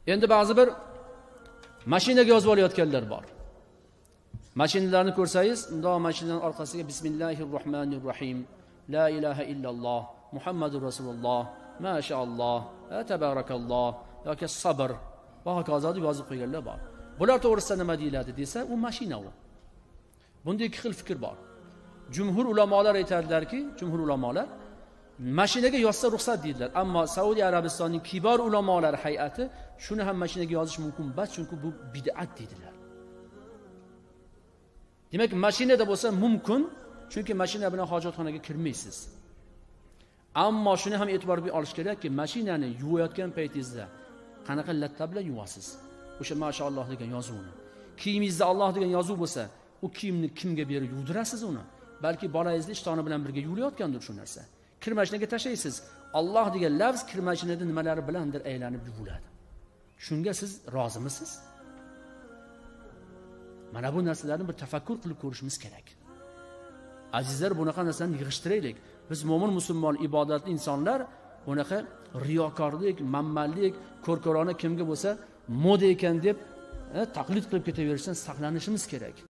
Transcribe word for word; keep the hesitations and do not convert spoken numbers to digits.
Endi ba'zi bir mashinaga yozib olayotganlar bor. Mashinalarni ko'rsangiz, unda mashinaning orqasiga Bismillahirrohmanirrohim, la ilaha illalloh, Muhammadur rasululloh, mashaalloh, tabarakalloh yoki sabr va hokazo deb yozib qo'yganlar bor. Bular to'g'risida nima deyiladi desa, u mashina u. Bunda ikki xil fikr bor. Jumhur ulamolar aytadilarki, jumhur ulamolar mashinaga yozsa ruxsat deydilar, ammo Saudiya Arabistonining kibor ulamolar hay'ati shuni ham mashinaga yozish mumkin bas, chunki bu bid'at deydilar. Demak, mashinada bo'lsa mumkin, chunki mashina bilan hojatxonaga kirmaysiz. Ammo shuni ham e'tiborga olish kerakki, mashinani yuvayotgan paytingizda qanaqa latta bilan yuvasiz? O'sha mashaalloh degan yozuvni. Kiyimingizda Alloh degan yozuv bo'lsa, u kiyimni kimga berib yuvdirasiz uni? Balki bolangizni ishtoni bilan birga yurayotgandir shu narsa. Kir mashinaga tashlaysiz. Alloh degan lafz kir mashinada nimalari bilandir aylanib yuviladi. Shunga siz rozimisiz? Mana bu narsalarni bir tafakkur qilib ko'rishimiz kerak. Azizlar, bunaqa narsalarni yig'ishtiraylik. Biz mo'min musulmon ibodatli insonlar bunaqa riyokorlik, manmanlik, ko'rkorona kimga bo'lsa moda ekan deb taqlid qilib ketaverishdan saqlanishimiz kerak.